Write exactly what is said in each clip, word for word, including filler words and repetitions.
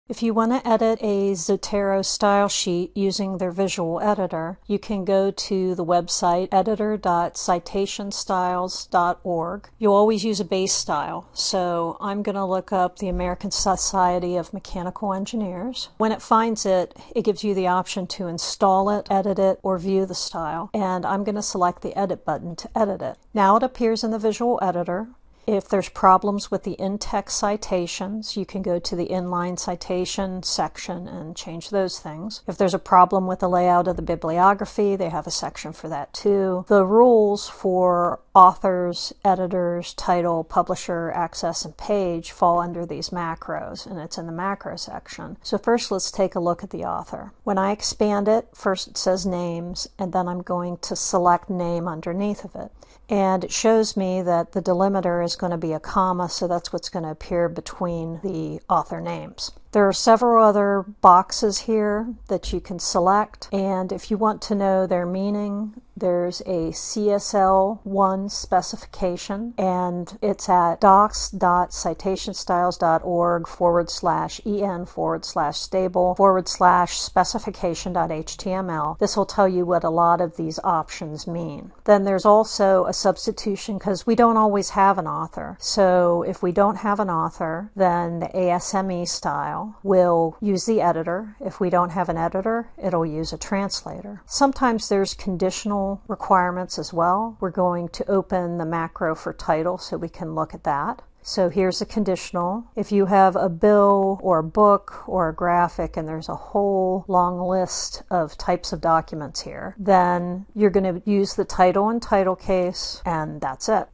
If you want to edit a Zotero style sheet using their visual editor, you can go to the website editor dot citation styles dot org. You'll always use a base style, so I'm going to look up the American Society of Mechanical Engineers. When it finds it, it gives you the option to install it, edit it, or view the style, and I'm going to select the edit button to edit it. Now it appears in the visual editor. If there's problems with the in-text citations, you can go to the inline citation section and change those things. If there's a problem with the layout of the bibliography, they have a section for that too. The rules for authors, editors, title, publisher, access, and page fall under these macros, and it's in the macro section. So first let's take a look at the author. When I expand it, first it says names, and then I'm going to select name underneath of it. And it shows me that the delimiter is going to be a comma, so that's what's going to appear between the author names. There are several other boxes here that you can select, and if you want to know their meaning, there's a C S L one specification, and it's at docs dot citation styles dot org forward slash en forward slash stable forward slash specification dot H T M L. This will tell you what a lot of these options mean. Then there's also a substitution, because we don't always have an author. So if we don't have an author, then the A S M E style will use the editor. If we don't have an editor, it'll use a translator. Sometimes there's conditional requirements as well. We're going to open the macro for title so we can look at that. So here's a conditional. If you have a bill or a book or a graphic, and there's a whole long list of types of documents here, then you're going to use the title and title case, and that's it.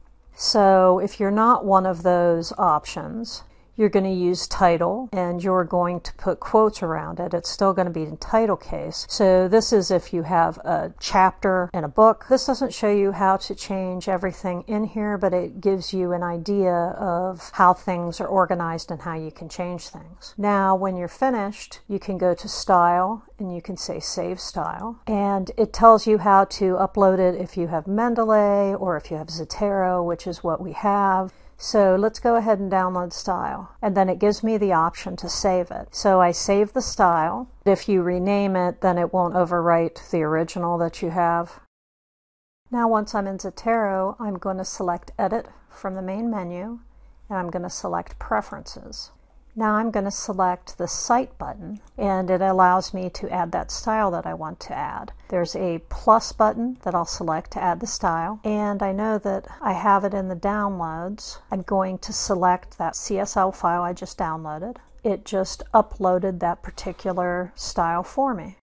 So if you're not one of those options, you're going to use title, and you're going to put quotes around it. It's still going to be in title case. So this is if you have a chapter in a book. This doesn't show you how to change everything in here, but it gives you an idea of how things are organized and how you can change things. Now, when you're finished, you can go to Style, and you can say Save Style. And it tells you how to upload it if you have Mendeley or if you have Zotero, which is what we have. So let's go ahead and download style, and then it gives me the option to save it. So I save the style. If you rename it, then it won't overwrite the original that you have. Now once I'm in Zotero, I'm going to select Edit from the main menu, and I'm going to select Preferences. Now I'm going to select the Cite button, and it allows me to add that style that I want to add. There's a plus button that I'll select to add the style, and I know that I have it in the downloads. I'm going to select that C S L file I just downloaded. It just uploaded that particular style for me.